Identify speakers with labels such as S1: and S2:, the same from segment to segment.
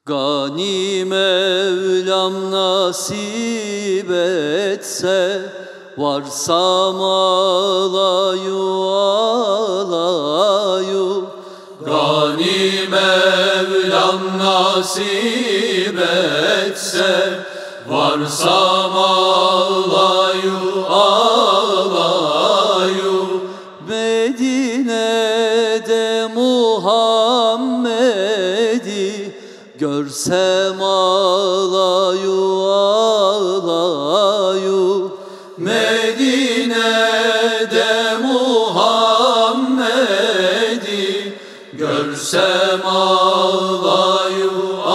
S1: Gani Mevlam nasip etse, varsam alayı alayı.
S2: Gani Mevlam nasip etse, varsam alayı alayı.
S1: Medine'de Muhammed'i görsem alayı alayı.
S2: Medine'de Muhammed'i görsem alayı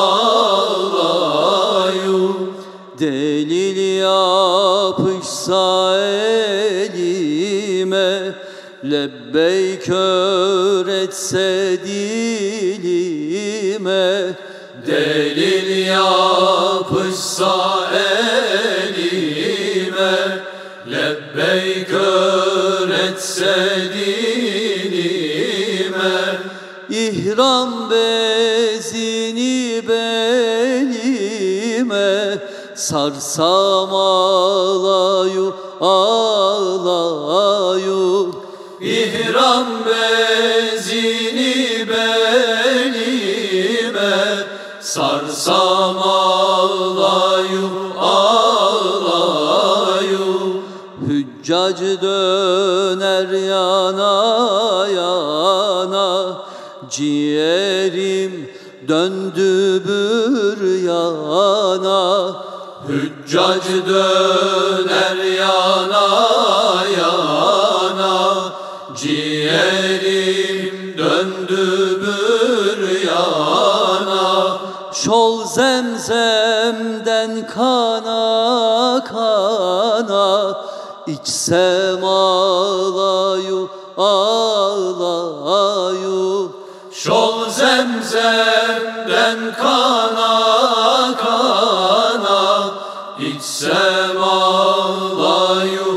S2: alayı.
S1: Delil yapışsa elime, lebbeyk öğretse dilime.
S2: Delil yapışsa elime, lebbeyk öğretse dilime.
S1: İhram bezini belime, sarsam alayı alayı.
S2: İhram bezini belime, sarsam alayı alayı.
S1: Hüccac döner yana yana, ciğerim döndü bür yana.
S2: Hüccac döner yana yana, ciğerim döndü bür yana.
S1: Şol zemzemden kana kana, içsem alayı alayı.
S2: Şol zemzemden kana kana, içsem alayı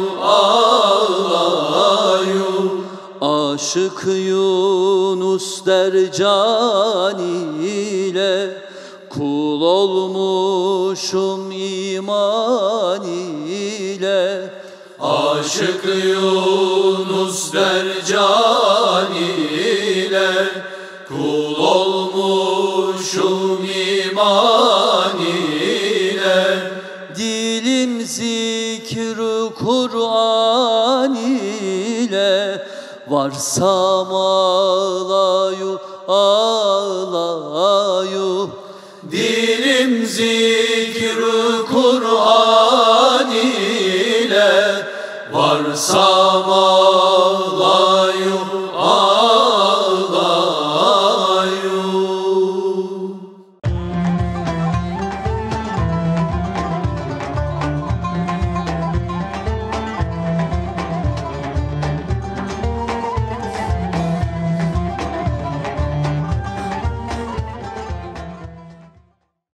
S2: alayı.
S1: Aşık Yunus der can ile, kul olmuşum iman ile.
S2: Aşık Yunus der can ile, kul olmuşum iman ile.
S1: Dilim zikr-ü Kur'an ile, varsam alayı alayı.
S2: Dilim zikr-ü Kur'an ile, varsam alayı